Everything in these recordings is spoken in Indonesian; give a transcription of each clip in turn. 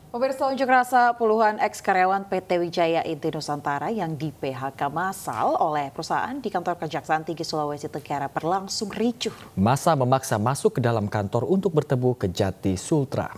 Pemirsa, unjuk rasa puluhan ex-karyawan PT Wijaya Inti Nusantara yang di PHK massal oleh perusahaan di kantor Kejaksaan Tinggi Sulawesi Tenggara berlangsung ricuh. Massa memaksa masuk ke dalam kantor untuk bertemu Kejati Sultra.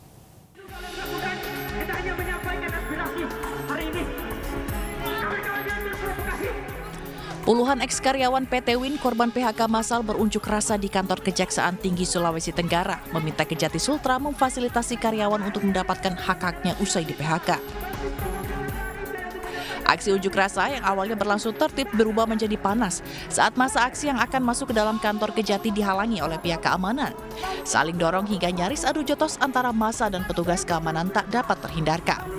Puluhan ex-karyawan PT Win korban PHK massal berunjuk rasa di kantor Kejaksaan Tinggi Sulawesi Tenggara, meminta Kejati Sultra memfasilitasi karyawan untuk mendapatkan hak-haknya usai di PHK. Aksi unjuk rasa yang awalnya berlangsung tertib berubah menjadi panas saat masa aksi yang akan masuk ke dalam kantor Kejati dihalangi oleh pihak keamanan. Saling dorong hingga nyaris adu jotos antara massa dan petugas keamanan tak dapat terhindarkan.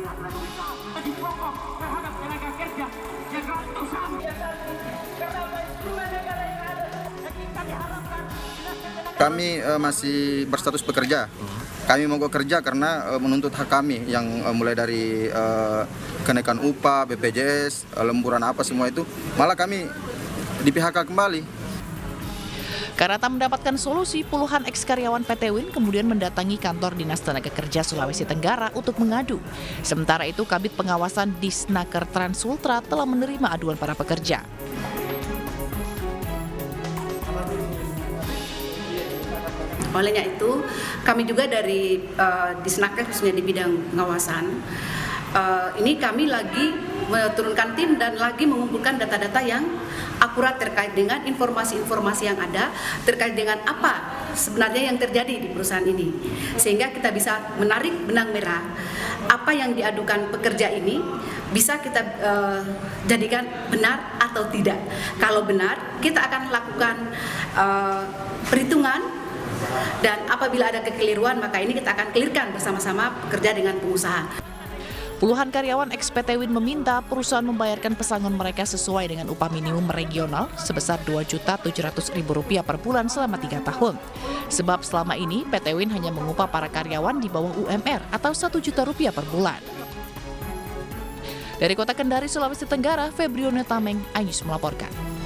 Kami masih berstatus pekerja. Kami mogok kerja karena menuntut hak kami yang mulai dari kenaikan upah, BPJS, lemburan apa semua itu. Malah kami di PHK kembali. Karena tak mendapatkan solusi, puluhan ex-karyawan PT Win kemudian mendatangi kantor Dinas Tenaga Kerja Sulawesi Tenggara untuk mengadu. Sementara itu, Kabid Pengawasan Disnaker Trans Sultra telah menerima aduan para pekerja. Olehnya itu, kami juga dari Disnaker khususnya di bidang pengawasan, ini kami lagi menurunkan tim dan lagi mengumpulkan data-data yang akurat terkait dengan informasi-informasi yang ada, terkait dengan apa sebenarnya yang terjadi di perusahaan ini. Sehingga kita bisa menarik benang merah, apa yang diadukan pekerja ini bisa kita jadikan benar atau tidak. Kalau benar, kita akan lakukan perhitungan. Dan apabila ada kekeliruan, maka ini kita akan clearkan bersama-sama pekerja dengan pengusaha. Puluhan karyawan ex-PT Win meminta perusahaan membayarkan pesangon mereka sesuai dengan upah minimum regional sebesar Rp2.700.000 per bulan selama 3 tahun. Sebab selama ini PT Win hanya mengupah para karyawan di bawah UMR atau Rp1 juta per bulan. Dari Kota Kendari, Sulawesi Tenggara, Febrione Tameng, iNews melaporkan.